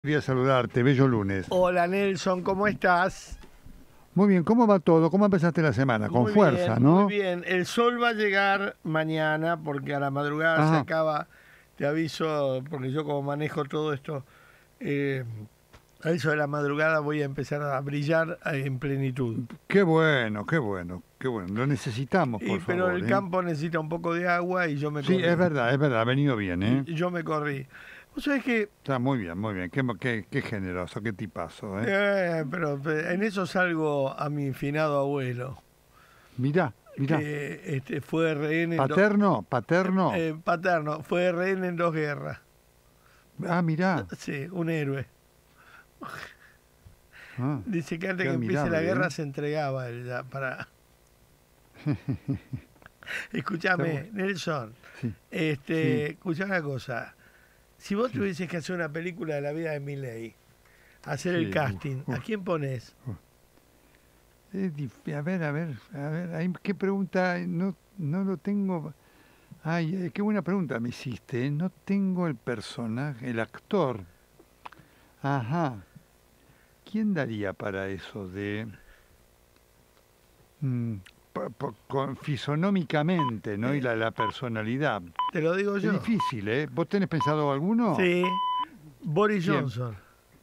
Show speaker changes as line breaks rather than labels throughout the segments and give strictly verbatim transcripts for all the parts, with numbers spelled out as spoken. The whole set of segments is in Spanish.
Quería saludarte, bello lunes.
Hola Nelson, ¿cómo estás?
Muy bien, ¿cómo va todo? ¿Cómo empezaste la semana? Con
Muy
fuerza,
bien,
¿no?
muy bien. El sol va a llegar mañana porque a la madrugada se
Ajá,
acaba, te aviso, porque yo como manejo todo esto, eh, a eso de la madrugada voy a empezar a brillar eh, en plenitud.
qué bueno, qué bueno, qué bueno. Lo necesitamos,
Y,
por
pero
favor,
el
¿eh?
campo necesita un poco de agua y yo me
Sí, es
corrí.
verdad, es verdad, ha venido bien, ¿eh?
Y yo me corrí. Vos sabés que,
Está muy bien, muy bien. Qué, qué, qué generoso, qué tipazo, ¿eh?
eh, pero eh, en eso salgo a mi finado abuelo,
Mirá, mirá.
que este, fue rehén en dos...
Paterno, paterno.
Eh, paterno, fue rehén en dos guerras.
Ah, mirá.
Sí, un héroe.
Ah,
Dice que antes
qué
que empiece la
admirable,
guerra
¿eh?
se entregaba él ya para...
Está
Escúchame,
bueno.
Nelson,
Sí, sí,
este, escuchá una cosa. Si vos
sí,
tuvieses que hacer una película de la vida de Milei, hacer el
sí. Uf,
casting, ¿a
uf.
quién pones?
Es dif- a ver, a ver, a ver, ahí, qué pregunta, no, no lo tengo. Ay, eh, qué buena pregunta me hiciste, ¿eh? No tengo el personaje, el actor. Ajá. ¿Quién daría para eso de mm, po- po- con- fisonómicamente, ¿no? Y
Eh,
la, la personalidad.
Te lo digo
Es
yo.
difícil, ¿eh? ¿Vos tenés pensado alguno?
Sí, Boris
¿Quién?
Johnson.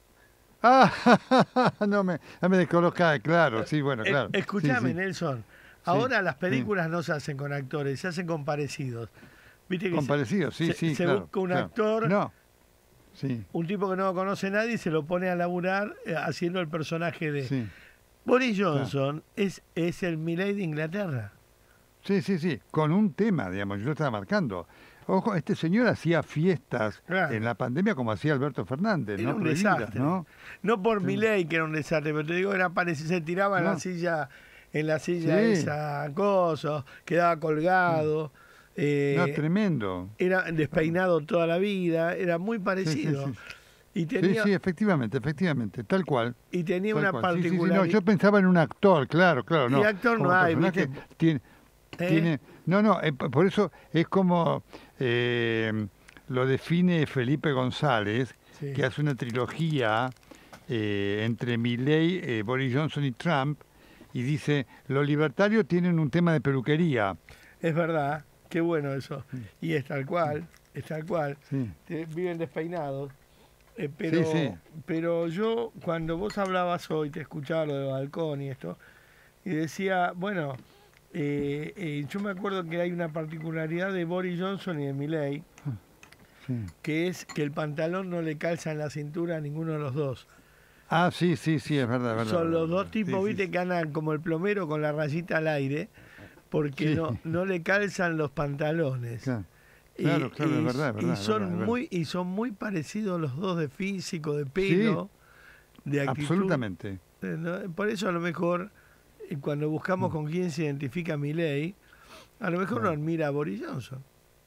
Ah, no me, no me descolocás, claro, sí, bueno,
Eh,
claro. Sí,
escúchame,
sí,
Nelson.
sí,
Ahora las
sí.
películas no se hacen con actores, se hacen con parecidos. Viste que
Con
se,
parecido, sí,
se,
sí,
se
claro,
busca un
claro.
actor,
No, sí,
un tipo que no conoce a nadie y se lo pone a laburar eh, haciendo el personaje de...
sí,
Boris
claro.
Johnson es, es el Milei de Inglaterra.
Sí, sí, sí, con un tema, digamos, yo lo estaba marcando. Ojo, este señor hacía fiestas en
Claro,
la pandemia como hacía Alberto Fernández,
era
¿no?
un
Prohibidas,
desastre.
¿no?
No por
Sí.
Milei que era un desastre, pero te digo, era parecido, se tiraba en la
¿No?
silla, en la silla
Sí,
esa cosa, quedaba
sí.
colgado,
No,
eh,
tremendo.
era despeinado toda la vida, era muy
Sí, sí, sí.
parecido. Y
Sí,
tenía,
sí, efectivamente, efectivamente, tal cual,
y tenía
tal
una
cual. Sí, sí, sí, no,
particularidad.
yo pensaba en un actor, claro, claro,
Y
no.
actor no
Como
hay, ¿viste?
personaje tiene,
¿Eh?
tiene, no, no, eh, p- por eso es como eh, lo define Felipe González,
Sí,
que hace una trilogía eh, entre Milley, eh, Boris Johnson y Trump, y dice, los libertarios tienen un tema de peluquería.
es verdad, qué bueno eso.
Sí,
Y es tal
sí,
cual, es tal cual.
sí,
Te- viven despeinados. Eh,
sí, sí,
pero, pero yo, cuando vos hablabas hoy, te escuchaba lo de balcón y esto, y decía, bueno, eh, eh, yo me acuerdo que hay una particularidad de Boris Johnson y de Milley,
sí.
que es que el pantalón no le calza en la cintura a ninguno de los dos.
Ah, sí, sí, sí, es verdad, es verdad,
Son
es verdad,
los
es
dos
verdad. Sí,
tipos,
sí,
viste,
sí.
que andan como el plomero con la rayita al aire, porque
Sí,
no, no le calzan los pantalones.
claro,
Y,
claro, claro, es
y,
verdad, es
y
verdad, es verdad,
son
es verdad.
muy y son muy parecidos los dos de físico, de
Sí,
pelo, de actitud.
absolutamente.
Eh, ¿no? Por eso a lo mejor eh, cuando buscamos
Mm,
con quién se identifica Milei, a lo mejor no
claro.
admira a Boris Johnson.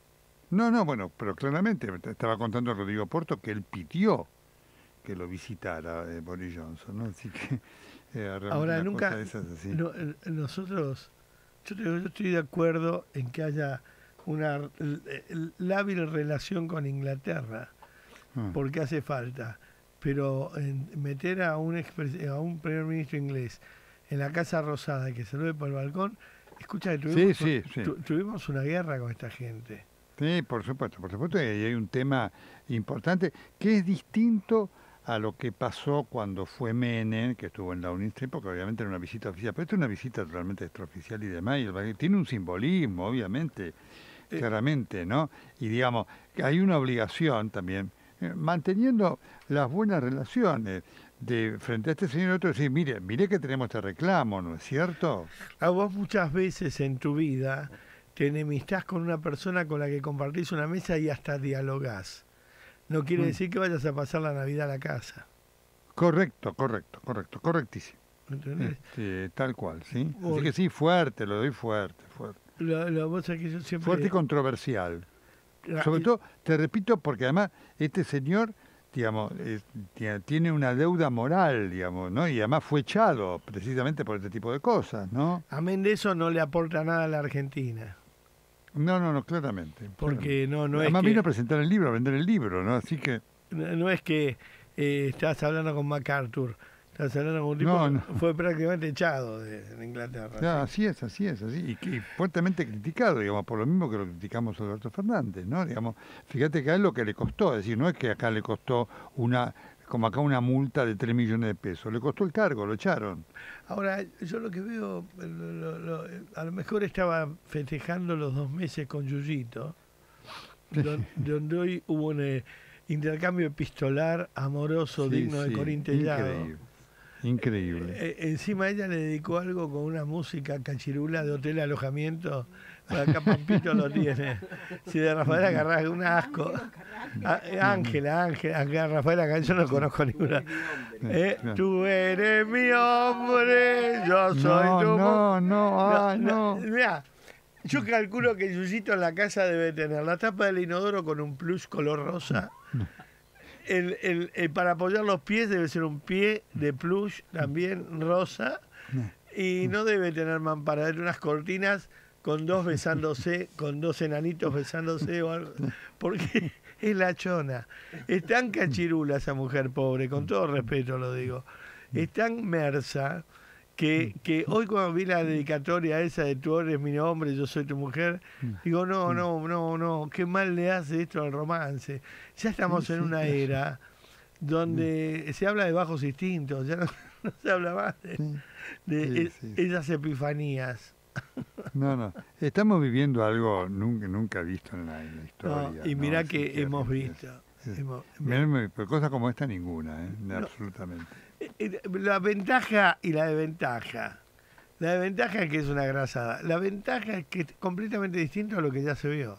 No, no, bueno, pero claramente, te estaba contando Rodrigo Porto que él pidió que lo visitara eh, Boris Johnson, ¿no? Así que eh, realmente
Ahora,
una cosa
nunca,
de esas así.
no, eh, nosotros, yo, te digo, yo estoy de acuerdo en que haya una l- l- lábil relación con Inglaterra,
Ah,
porque hace falta, pero en meter a un, expres- a un primer ministro inglés en la Casa Rosada y que se lo ve por el balcón, escucha, que
sí,
tuvimos,
sí, sí.
tu- tuvimos una guerra con esta gente.
Sí, por supuesto, por supuesto, y hay un tema importante que es distinto a lo que pasó cuando fue Menem, que estuvo en la UNICEF, porque obviamente era una visita oficial, pero esta es una visita totalmente extraoficial y demás, y el- tiene un simbolismo, obviamente,
Eh,
claramente, ¿no? Y digamos, que hay una obligación también, eh, manteniendo las buenas relaciones, de frente a este señor y otro, decir, mire, mire que tenemos este reclamo, ¿no es cierto?
A vos muchas veces en tu vida te enemistás con una persona con la que compartís una mesa y hasta dialogás. No quiere
Mm.
decir que vayas a pasar la Navidad a la casa.
Correcto, correcto, correcto, correctísimo.
¿Entendés?
Este, tal cual, ¿sí? Así
Por-
que sí, fuerte, lo doy fuerte, fuerte.
lo, lo- vos sabés que yo
Fuerte y
siempre...
controversial.
Ah,
Sobre
y-
todo, te repito, porque además este señor, digamos, es- tie- tiene una deuda moral, digamos, ¿no? Y además fue echado precisamente por este tipo de cosas, ¿no?
amén de eso no le aporta nada a la Argentina.
No, no, no, claramente. claramente.
Porque no, no es
Además vino a
que...
presentar el libro, a vender el libro, ¿no? Así que,
No no es que eh, estás hablando con MacArthur, estás hablando con un tipo
No,
que
no.
fue prácticamente echado de, de Inglaterra.
Ya, así es, así es, así. Y, que- y fuertemente criticado, digamos, por lo mismo que lo criticamos a Alberto Fernández, ¿no? Digamos, fíjate que a él lo que le costó, es decir, no es que acá le costó una, como acá una multa de tres millones de pesos, le costó el cargo, lo echaron.
Ahora, yo lo que veo, lo- lo- lo- a lo mejor estaba festejando los dos meses con Yuyito, don- donde hoy hubo un eh, intercambio epistolar amoroso
Sí,
digno de
sí,
Corín Tellado.
increíble, increíble.
Eh, encima ella le dedicó algo con una música cachirula de hotel alojamiento. Por acá Pampito lo tiene. Si de Rafael agarrás un asco. Ah, eh, Ángela, Ángela, acá Rafael acá yo no conozco ninguna. Eh,
Claro.
tú eres mi hombre, yo soy
No,
tu mu-
no, no, ay, no.
Mirá, yo calculo que Yuyito en la casa debe tener la tapa del inodoro con un plush color rosa. El, el- el para apoyar los pies debe ser un pie de plush también rosa. Y no debe tener mampara, debe tener unas cortinas con dos besándose, con dos enanitos besándose o algo. Porque es la chona. Es tan cachirula esa mujer pobre, con todo respeto lo digo. Es tan mersa que, que hoy cuando vi la dedicatoria esa de tú eres mi hombre, yo soy tu mujer, digo, no, no, no, no, qué mal le hace esto al romance. Ya estamos
Sí,
en
sí,
una
claro.
era donde se habla de bajos instintos, ya no, no se habla más de,
Sí.
de
Sí,
e-
sí.
esas epifanías.
No, no. Estamos viviendo algo nunca, nunca visto en la, en la
No,
historia.
y
¿no?
mirá
Así
que hemos
es-
visto.
es-
hemos-
mirá, me- pero cosa como esta ninguna, ¿eh?
No.
Absolutamente.
Eh, La ventaja y la desventaja. La desventaja es que es una grasada. La ventaja es que es completamente distinto a lo que ya se vio.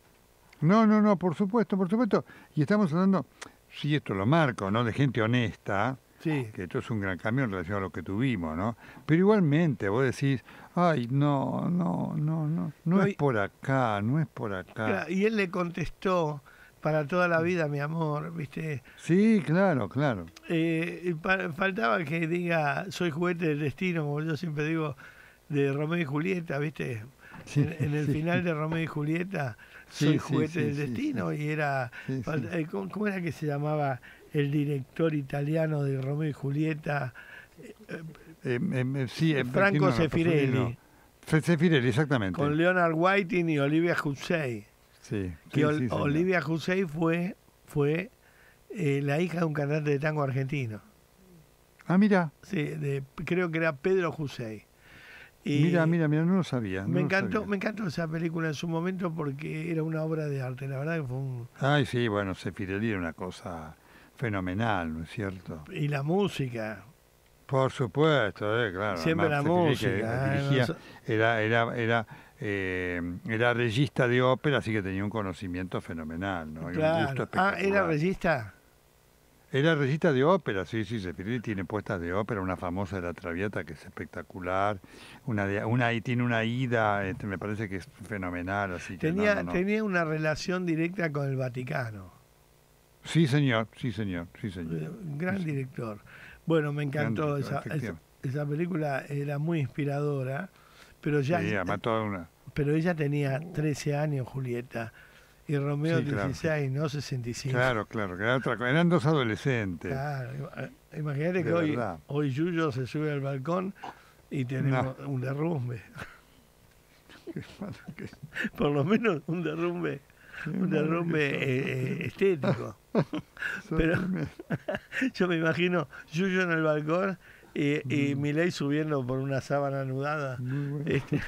No, no, no, por supuesto, por supuesto. Y estamos hablando, sí, esto lo marco, ¿no? De gente honesta,
Sí.
que esto es un gran cambio en relación a lo que tuvimos, ¿no? Pero igualmente vos decís, ay, no, no, no, no, no
No,
es
y-
por acá, no es por acá.
Claro, y él le contestó, para toda la vida, mi amor, ¿viste?
Sí, claro, claro.
Eh, y pa- faltaba que diga, soy juguete del destino, como yo siempre digo, de Romeo y Julieta, ¿viste?
Sí,
en, en el
sí.
final de Romeo y Julieta,
Sí,
soy
sí,
juguete
sí,
del
sí,
destino, y era,
Sí,
falta-
sí.
eh, ¿cómo, cómo era que se llamaba el director italiano de Romeo y Julieta?
Eh, eh, sí, eh,
Franco
no, no,
Sefirelli,
no. Fe- Sefirelli, exactamente.
con Leonard Whiting y Olivia Hussey.
Sí,
Que
sí,
Ol-
sí, señor.
Olivia Hussey fue, fue eh, la hija de un cantante de tango argentino.
Ah, mira,
Sí, de, creo que era Pedro Hussey. Y
mira, mira, mira, no lo sabía. no
Me
lo
encantó,
sabía.
me encantó esa película en su momento porque era una obra de arte. La verdad que fue un...
Ay, sí, bueno, Sefirelli era una cosa fenomenal, ¿no es cierto?
Y la música,
Por supuesto, eh, claro.
siempre la
además, Sefirelli que
música. ¿eh?
dirigía,
No so-
era, era, era, eh, era regista de ópera, así que tenía un conocimiento fenomenal, ¿no? Y un gusto
claro. Ah,
espectacular.
¿era regista?
Era regista de ópera, sí, sí, Sefirelli tiene puestas de ópera, una famosa de la Traviata que es espectacular, una de, una y tiene una ida, este, me parece que es fenomenal, así que no,
Tenía,
no, no.
tenía una relación directa con el Vaticano.
Sí, señor, sí, señor, sí,
Eh,
señor.
Un gran director. Bueno, me encantó
Gran
esa,
director,
esa,
efectivamente.
esa película, era muy inspiradora, pero ya
Sí, además toda una...
pero ella tenía trece años, Julieta, y Romeo
Sí, claro.
dieciséis, no sesenta y cinco.
Claro, claro, que era otra cosa, eran dos adolescentes.
Claro, ima- imagínate que
De
hoy,
verdad.
hoy Yuyo se sube al balcón y tenemos un derrumbe.
Qué malo que-
Por lo menos un derrumbe,
qué
un
malo
derrumbe
que
eh, eh, estético.
sos,
pero-
sos tremendo.
Yo me imagino Yuyo en el balcón y, y
Mm.
Milei subiendo por una sábana anudada.
Muy bueno,
Este,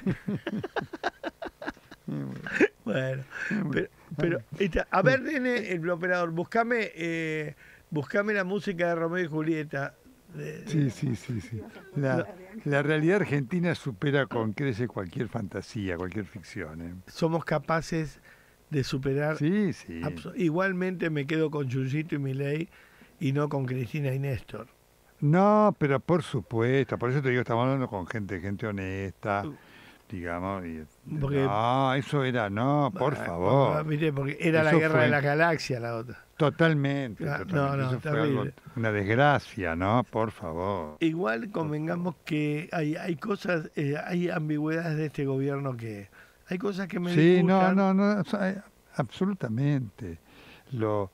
muy bueno,
bueno,
muy bueno.
pero, pero esta- a ver, nene, el operador, buscame, eh, buscame la música de Romeo y Julieta. de-
Sí, sí, sí, sí. La, la realidad argentina supera con crece cualquier fantasía, cualquier ficción. ¿eh?
Somos capaces de superar.
Sí, sí.
abso- Igualmente me quedo con Yuyito y Milei y no con Cristina y Néstor.
No, pero por supuesto, por eso te digo, estamos hablando con gente, gente honesta, digamos. Y,
Porque-
no, eso era, no, por
Ah,
favor.
¿viste? Porque era la
Eso
guerra
fue-
de la galaxia la otra.
Totalmente,
Ah,
totalmente.
no, no,
Eso fue algo-
terrible.
una desgracia, ¿no? Por favor.
Igual convengamos que hay, hay cosas, eh, hay ambigüedades de este gobierno que... Hay cosas que me
Sí, no,
disgustan.
no, no, o sea, eh, absolutamente. Lo,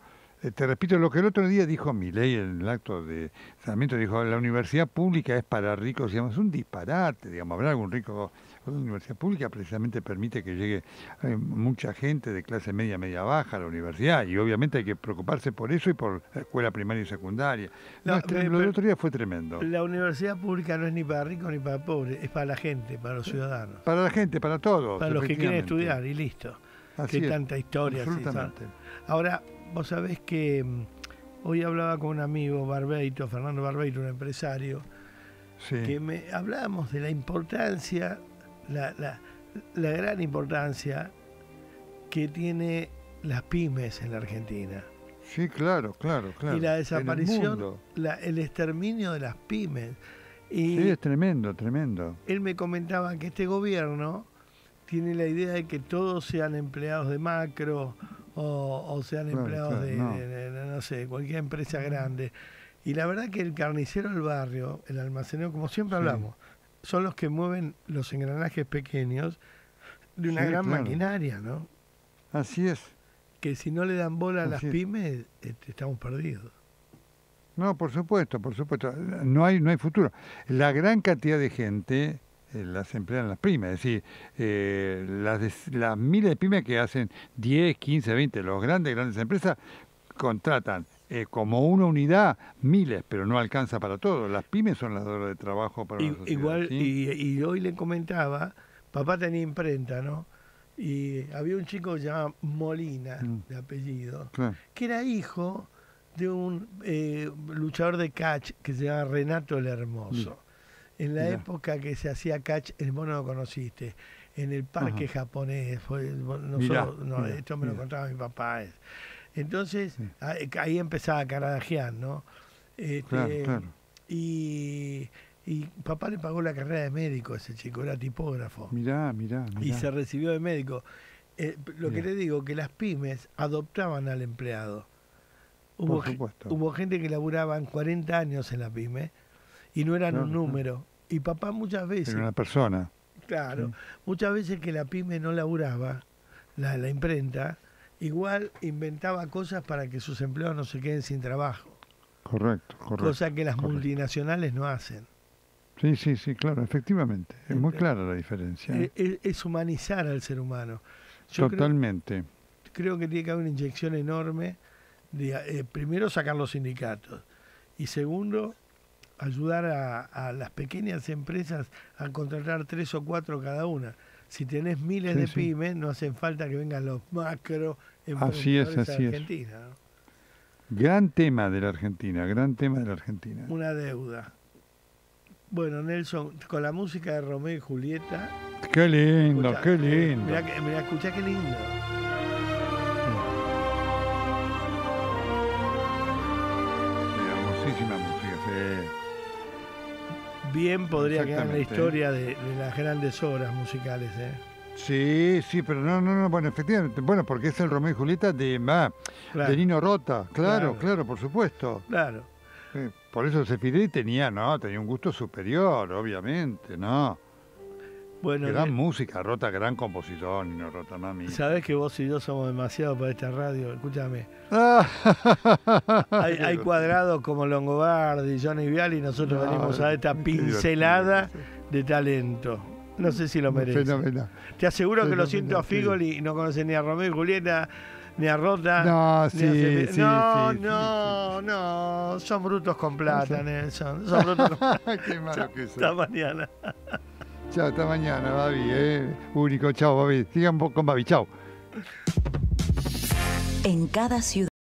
Eh, te repito lo que el otro día dijo Milei en el acto de Sarmiento, dijo, la universidad pública es para ricos, digamos, es un disparate, digamos, habrá algún rico. La universidad pública precisamente permite que llegue eh, mucha gente de clase media, media baja a la universidad, y obviamente hay que preocuparse por eso y por la escuela primaria y secundaria. No,
No,
es tre-
eh,
lo del
pero-
otro día fue tremendo.
La universidad pública no es ni para ricos ni para pobres, es para la gente, para los ciudadanos,
Para la gente, para todos.
para los que quieren
efectivamente.
estudiar y listo.
Así
Que
es,
tanta historia. así,
absolutamente.
¿sabes? Ahora, vos sabés que mm, hoy hablaba con un amigo, Barbeito, Fernando Barbeito, un empresario,
Sí.
que me hablábamos de la importancia, la, la, la gran importancia que tiene las pymes en la Argentina.
Sí, claro, claro, claro.
Y la
En el
desaparición,
mundo.
la, el exterminio de las pymes. Y
Sí, es tremendo, tremendo.
él me comentaba que este gobierno tiene la idea de que todos sean empleados de macro o, o sean
Claro,
empleados
claro,
de,
no.
de- de- de, no sé, cualquier empresa grande. Y la verdad que el carnicero del barrio, el almacenero, como siempre
Sí.
hablamos, son los que mueven los engranajes pequeños de una
Sí,
gran
claro.
maquinaria, ¿no?
Así es.
Que si no le dan bola a las
Así es.
pymes, este, estamos perdidos.
No, por supuesto, por supuesto. No hay, no hay futuro. La gran cantidad de gente eh, las emplean las pymes, es decir, eh, las, de- las miles de pymes que hacen diez, quince, veinte, los grandes, grandes empresas contratan eh, como una unidad miles, pero no alcanza para todo. Las pymes son las dadoras de trabajo para
I-
la sociedad.
Igual,
¿sí?
y, y hoy le comentaba, papá tenía imprenta, ¿no? Y había un chico que se llamaba Molina,
Mm.
de apellido,
Claro.
que era hijo de un eh, luchador de catch que se llama Renato el Hermoso. En la
Mirá.
época que se hacía catch, el vos no lo conociste, en el parque
Ajá.
japonés, fue, vos- no
Mirá,
solo- no,
mirá,
esto me lo
mirá.
contaba mi papá. es. Entonces,
Sí.
ahí ahí empezaba a carajajear, ¿no? Este,
Claro, claro.
Y, y papá le pagó la carrera de médico a ese chico, era tipógrafo.
Mirá, mirá,
Y
mirá.
se recibió de médico. Eh, lo que
Mirá.
le digo, que las pymes adoptaban al empleado. Hubo,
Por
ge-
supuesto.
hubo gente que laburaban cuarenta años en la pyme y no eran
Claro,
un
claro.
número. Y papá muchas veces,
Era una persona.
claro,
sí.
muchas veces que la pyme no laburaba, la, la imprenta, igual inventaba cosas para que sus empleados no se queden sin trabajo.
Correcto, correcto.
Cosa que las
correcto.
multinacionales no hacen.
Sí, sí, sí, claro, efectivamente. Es muy
Ente-
clara la diferencia.
Eh, Es, es humanizar al ser humano. Yo creo,
Totalmente.
creo que tiene que haber una inyección enorme de, eh, primero, sacar los sindicatos y segundo, ayudar a, a las pequeñas empresas a contratar tres o cuatro cada una. Si tenés miles
Sí,
de
sí.
pymes, no hacen falta que vengan los macro
Así es,
emprendedores a
así es.
Argentina, ¿no?
Gran tema de la Argentina, gran tema de la Argentina.
Una deuda. Bueno, Nelson, con la música de Romeo y Julieta.
Qué lindo,
escuchá,
qué
eh,
lindo.
Mirá, que- mirá, escuchá qué lindo.
Sí, hermosísima música, sí.
Bien podría quedar en la
Exactamente.
historia de, de las grandes obras musicales, ¿eh?
Sí, sí, pero no, no, no, bueno, efectivamente, bueno, porque es el Romeo y Julieta de, ah,
Claro,
de Nino Rota, claro,
Claro.
claro, por supuesto.
claro.
Sí, por eso Zeffirelli tenía, no, tenía un gusto superior, obviamente, ¿no?
Bueno,
Gran
Ne-
música, Rota, gran compositor, Nino Rota, mami.
sabés que vos y yo somos demasiado para esta radio. Escúchame.
Ah,
Hay,
qué
hay
divertido.
cuadrados como Longobardi, Johnny Viale y nosotros
No,
venimos a esta
qué
pincelada
divertido,
de talento. No sé si lo merece.
Fenomenal.
Te aseguro que lo
Fenomenal,
siento a
sí.
Figoli y no conoce ni a Romeo y Julieta, ni a Rota.
No,
ni a
sí,
Zeffirelli.
sí,
no,
sí, sí,
no, no, son brutos con plata,
sí.
Nelson. Son brutos con plata.
Qué malo que
Hasta
eso.
mañana.
Chao, hasta mañana, Babi, eh. Único, chao, Babi. Sigan con Babi, chao.
En cada ciudad.